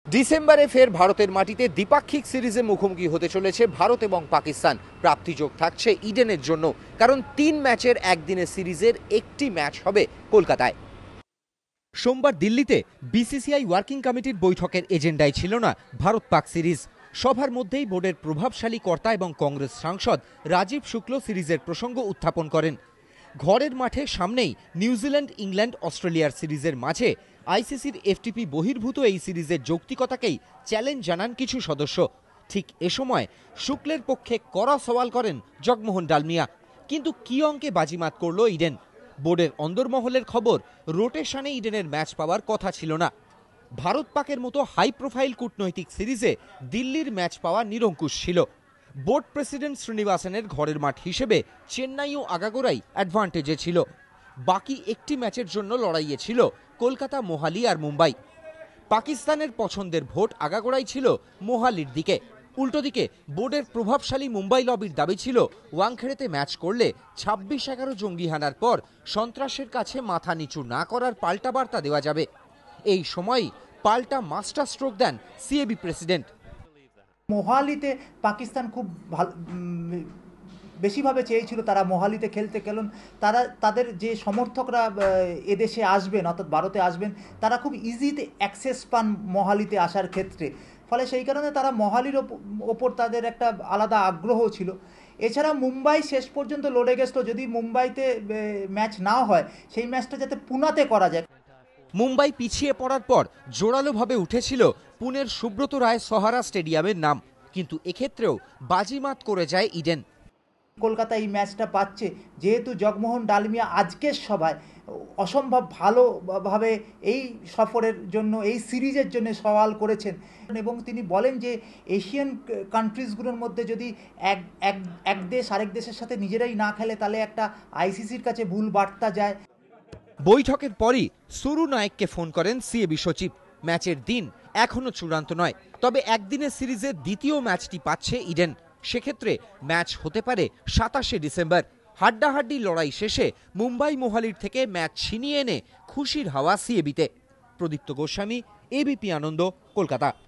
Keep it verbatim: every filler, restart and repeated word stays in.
ডিসেম্বরে ফের ভারতের মাটিতে দ্বিপাক্ষিক সিরিজে মুখোমুখি হতে চলেছে ভারত এবং পাকিস্তান। প্রাপ্তিযোগ থাকছে ইডেনের জন্য, কারণ তিন ম্যাচের একদিনের সিরিজের একটি ম্যাচ হবে কলকাতায়। সোমবার দিল্লিতে বিসিসিআই ওয়ার্কিং কমিটির বৈঠকের এজেন্ডায় ছিল না ভারত পাক সিরিজ। সভার মধ্যেই বোর্ডের প্রভাবশালী কর্তা এবং কংগ্রেস সাংসদ রাজীব শুক্ল সিরিজের প্রসঙ্গ উত্থাপন করেন। ঘরের মাঠে সামনেই নিউজিল্যান্ড, ইংল্যান্ড, অস্ট্রেলিয়ার সিরিজের মাঝে আইসিসির এফটিপি বহির্ভূত এই সিরিজের যৌক্তিকতাকেই চ্যালেঞ্জ জানান কিছু সদস্য। ঠিক এ সময় শুক্লের পক্ষে কড়া সওয়াল করেন জগমোহন ডালমিয়া। কিন্তু কি অঙ্কে বাজিমাত করল ইডেন? বোর্ডের অন্দরমহলের খবর, রোটেশনে ইডেনের ম্যাচ পাওয়ার কথা ছিল না। ভারত পাকের মতো হাই প্রোফাইল কূটনৈতিক সিরিজে দিল্লির ম্যাচ পাওয়া নিরঙ্কুশ ছিল। বোর্ড প্রেসিডেন্ট শ্রীনিবাসনের ঘরের মাঠ হিসেবে চেন্নাই ও আগাগোড়াই অ্যাডভান্টেজে ছিল। বাকি একটি ম্যাচের জন্য লড়াইয়ে ছিল কলকাতা, মোহালি আর মুম্বাই। পাকিস্তানের পছন্দের ভোট আগাগোড়াই ছিল মোহালির দিকে। উল্টো দিকে বোর্ডের প্রভাবশালী মুম্বাই লবির দাবি ছিল ওয়াংখেড়েতে ম্যাচ করলে ছাব্বিশ এগারো জঙ্গি হানার পর সন্ত্রাসের কাছে মাথা নিচু না করার পাল্টা বার্তা দেওয়া যাবে। এই সময়ই পাল্টা মাস্টার স্ট্রোক দেন সিএবি প্রেসিডেন্ট। মোহালিতে পাকিস্তান খুব ভালো বেশিভাবে চেয়েছিল তারা মোহালিতে খেলতে, কারণ তারা তাদের যে সমর্থকরা এদেশে আসবেন অর্থাৎ ভারতে আসবেন, তারা খুব ইজিতে অ্যাক্সেস পান মোহালিতে আসার ক্ষেত্রে। ফলে সেই কারণে তারা মোহালির ওপর তাদের একটা আলাদা আগ্রহ ছিল। এছাড়া মুম্বাই শেষ পর্যন্ত লড়ে গেছিল, যদি মুম্বাইতে ম্যাচ না হয় সেই ম্যাচটা যাতে পুনাতে করা যায়। মুম্বাই পিছিয়ে পড়ার পর জোরালোভাবে উঠেছিল পুনের সুব্রত রায় সহারা স্টেডিয়ামের নাম, কিন্তু এক্ষেত্রেও বাজিমাত করে যায় ইডেন। কলকাতা এই ম্যাচটা পাচ্ছে যেহেতু জগমোহন ডালমিয়া আজকের সভায় অসম্ভব ভালোভাবে এই সফরের জন্য, এই সিরিজের জন্য সওয়াল করেছেন এবং তিনি বলেন যে এশিয়ান কান্ট্রিজগুলোর মধ্যে যদি এক এক এক দেশ আরেক দেশের সাথে নিজেরাই না খেলে তাহলে একটা আইসিসির কাছে ভুল বার্তা যায়। বৈঠকের পরই সুরু নায়েককে ফোন করেন সিএবি সচিব। ম্যাচের দিন এখনো চূড়ান্ত নয়, তবে একদিনের সিরিজের দ্বিতীয় ম্যাচটি পাচ্ছে ইডেন। সেক্ষেত্রে ম্যাচ হতে পারে সাতাশে ডিসেম্বর। হাড্ডাহাড্ডি লড়াই শেষে মুম্বাই মোহালির থেকে ম্যাচ ছিনিয়ে এনে খুশির হাওয়া সিএবিতে। প্রদীপ্ত গোস্বামী, এবিপি আনন্দ, কলকাতা।